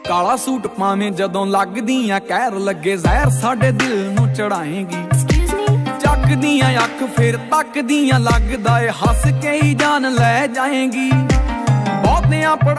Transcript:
काला सूट पावे जदों लगदियां कहर लगे जहर साडे दिल नूं चढ़ाएगी। चकदियां अख फिर तकदियां लगदा ए हस के ही जान लै जाएगी। बहुतियां